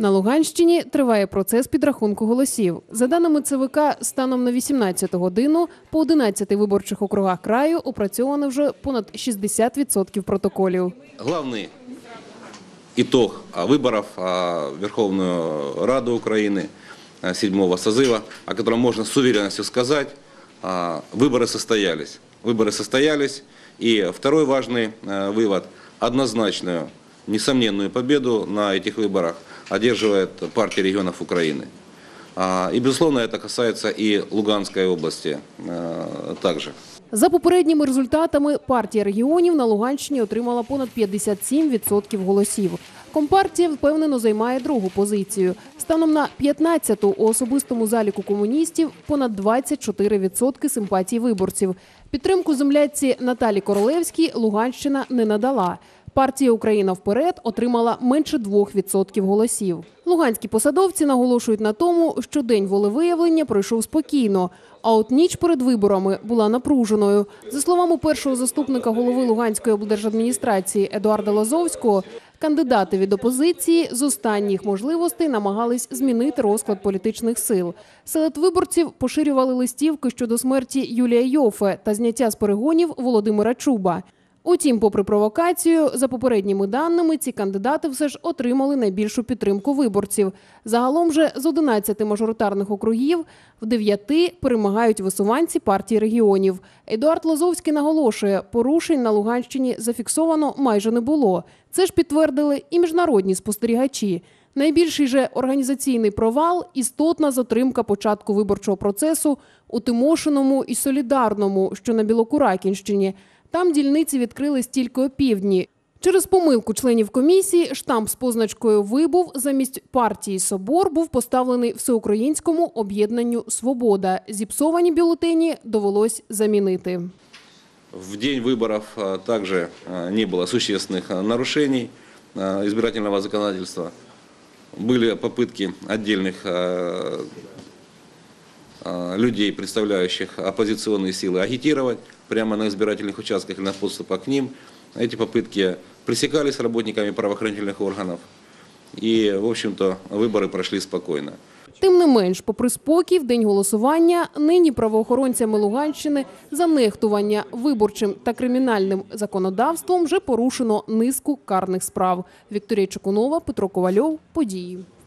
На Луганщині триває процес підрахунку голосів. За даними ЦВК, станом на 18 годину по 11 виборчих округах краю опрацьовано вже понад 60% протоколів. Главный итог выборов в Верховную Раду Украины 7-го созыва, о котором можно с уверенностью сказать, выборы состоялись. Выборы состоялись, и второй важный вывод – однозначную, несомненную победу на этих выборах одерживает партия регионов Украины. И, безусловно, это касается и Луганской области также. За попередніми результатами партія регіонів на Луганщині отримала понад 57% голосів. Компартія впевнено займає другу позицію. Станом на 15-ту у особистому заліку комуністів понад 24% симпатій виборців. Підтримку земляці Наталі Королевській Луганщина не надала. Партія «Україна вперед» отримала менше 2% голосів. Луганські посадовці наголошують на тому, що день волевиявлення пройшов спокійно, а от ніч перед виборами була напруженою. За словами першого заступника голови Луганської облдержадміністрації Едуарда Лазовського, кандидати від опозиції з останніх можливостей намагались змінити розклад політичних сил. Серед виборців поширювали листівки щодо смерті Юлія Йоффе та зняття з перегонів Володимира Чуба. Утім, попри провокацію, за попередніми даними, ці кандидати все ж отримали найбільшу підтримку виборців. Загалом же з 11 мажоритарних округів в 9 перемагають висуванці партії регіонів. Едуард Лазовський наголошує, порушень на Луганщині зафіксовано майже не було. Це ж підтвердили і міжнародні спостерігачі. Найбільший же організаційний провал – істотна затримка початку виборчого процесу у Тимошиному і Солідарному, що на Білокуракінщині. Там дільниці відкрились тільки опівдні. Через помилку членів комісії штамп з позначкою «Вибув» замість партії «Собор» був поставлений Всеукраїнському об'єднанню «Свобода». Зіпсовані бюлетені довелось замінити. В день выборов также не было существенных нарушений избирательного законодательства. Были попытки отдельных людей, представляющих оппозиционные силы, агитировать прямо на избирательных участках или на подступах к ним. Эти попытки пресекались работниками правоохранительных органов. И, в общем-то, выборы прошли спокойно. Тим не менш, попри спокій, в день голосування нині правоохоронцями Луганщини за нехтування виборчим та кримінальним законодавством вже порушено низку карних справ. Вікторія Чекунова, Петро Ковальов. Події.